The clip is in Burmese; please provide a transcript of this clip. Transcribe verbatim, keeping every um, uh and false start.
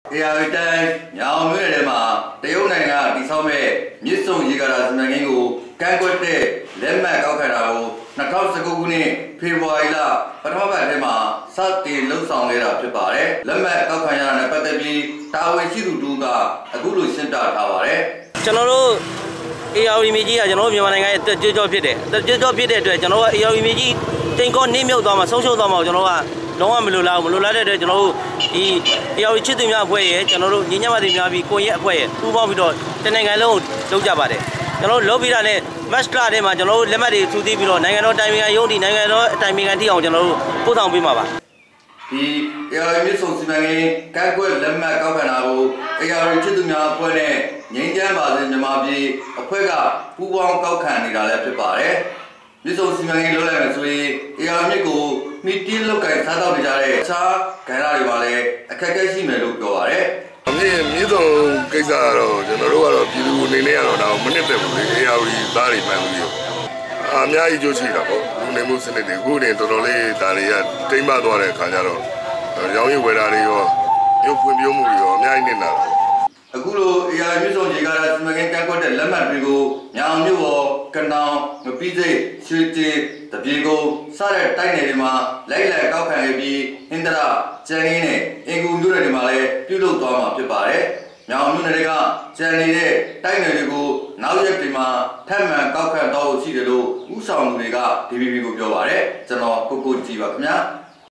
အေယာဝတီတိုင်းညောင်မြို့နယ်ထဲမှာတရုတ်နိုင်ငံတည်ဆောက်မဲ့မြစ်ဆုံရေကာတာစီမံကိန်းကိုကန့်ကွက်တဲ့လက်မှတ်ကောက်ခံတာကို၂၀၁၉ခုနှစ်ဖေဖော်ဝါရီလပထမပတ်ထဲမှာစတင်လှုပ်ဆောင်ခဲ့တာဖြစ်ပါတယ်။လက်မှတ်ကောက်ခံရတာနဲ့ပတ်သက်ပြီးတာဝန်ရှိသူတို့ကအခုလိုရှင်းပြထားပါတယ်။ကျွန်တော်တို့အေယာဝတီမြေကြီးကကျွန်တော်တို့မြန်မာနိုင်ငံရဲ့ကြွကြောဖြစ်တယ်။ကြွကြောဖြစ်တဲ့အတွက်ကျွန်တော်တို့အေယာဝတီမြေကြီးတိမ်ကောနှိမ့်မြုပ်သွားမှာဆုံးရှုံးသွားမှာကျွန်တော်တို့ကလုံးဝမလိုလားဘူးမလိုလားတဲ့အတွက်ကျွန်တော်တို့ဒီအေယာဝတီချစ်သူများအဖွဲ့ရဲ့ကျွန်တော်တို့ညီညွတ်မှုများပြီးကိုရဲအဖွဲ့ရဲ့ပူးပေါင်းပြီးတော့တနိုင်ငံလုံးကိုလုပ်ကြပါတယ်။ကျွန်တော်တို့လုပ်ပြီးတာနဲ့မတ်စတာထဲမှာကျွန်တော်တို့လက်မှတ်တွေထူးသီးပြီးတော့နိုင်ငံတော်တိုင်ပင်ခံရုံးတီနိုင်ငံတော်တိုင်ပင်ခံထိအောင်ကျွန်တော်တို့ပို့ဆောင်ပေးမှာပါ။ဒီအေယာဝတီမြစ်ဆုံစီမံကိန်းကန့်ကွက်လက်မှတ်ကောက်ခံတာကိုအေယာဝတီချစ်သူများအဖွဲ့နဲ့ငြိမ်းချမ်းပါစေမြန်မာပြည်အဖွဲ့ကပူးပေါင်းကောက်ခံနေတာလည်းဖြစ်ပါတယ်။မြစ်ဆုံစီမံကိန်းလုပ်လိုက်မယ်ဆိုရင်အေယာဝတီမြစ်ကိုမိတီးလောက်ကင်စားတော့နေကြတဲ့အခြားကဏ္ဍတွေမှာလည်းအခက်အခဲရှိမယ်လို့ပြောပါတယ်။အမေမြစ်ဆုံကိစ္စကတော့ကျွန်တော်တို့ကတော့ပြည်သူအနေနဲ့ကတော့ဒါမနစ်သက်ဘူးလေအေယာဝတီသားတွေမှန်လို့အများကြီးကြိုးရှိတာပေါ့လူနေမှုစနစ်တွေအခုနေတော်တော်လေးဒါတွေကတိမ်မသွားတဲ့အခါကျတော့ရောင်းရည်ဝယ်တာတွေရောရုပ်ဖွံ့ဖြိုးမှုတွေရောအများကြီးနေတာအခုလိုအေယာဝတီမြစ်ဆုံရေကာတာစီမံကိန်းကန့်ကွက်တဲ့လက်မှတ်တွေကိုညောင်မြို့ပေါ်ကနောင်ငပိစိတ်ရွှေကျင်းတပြေကုန်းစတဲ့တိုက်နယ်တွေမှာလိုက်လံကောက်ခံခဲ့ပြီးဟင်္ဒရာကျန်ရင်းနဲ့အင်ကူမြို့နယ်တွေမှာလည်းပြုလုပ်သွားမှာဖြစ်ပါတယ်။ညောင်မြို့နယ်တွေကကျန်နေတဲ့တိုက်နယ်တွေကိုနောက်ရက်တွေမှာထပ်မံကောက်ခံတော့ရှိတယ်လို့ဥဆောင်သူတွေက ဒီ ဘီ ဘီ ကိုပြောပါတယ်။ကျွန်တော်ကိုကိုကြည်ပါခင်ဗျာ။